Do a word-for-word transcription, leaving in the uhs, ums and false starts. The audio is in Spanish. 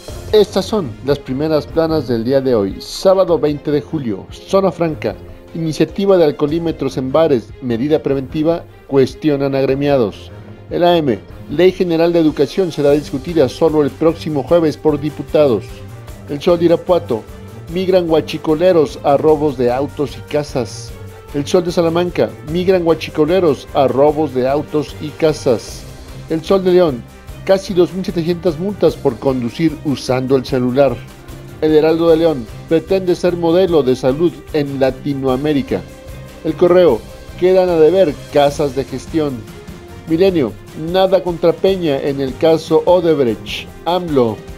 Estas son las primeras planas del día de hoy, sábado veinte de julio, Zona Franca, iniciativa de alcoholímetros en bares, medida preventiva, cuestionan agremiados. El A M, Ley General de Educación será discutida solo el próximo jueves por diputados. El Sol de Irapuato, migran huachicoleros a robos de autos y casas. El Sol de Salamanca, migran huachicoleros a robos de autos y casas. El Sol de León, casi dos mil setecientas multas por conducir usando el celular. El Heraldo de León pretende ser modelo de salud en Latinoamérica. El Correo, quedan a deber casas de gestión. Milenio, nada contra Peña en el caso Odebrecht. AMLO,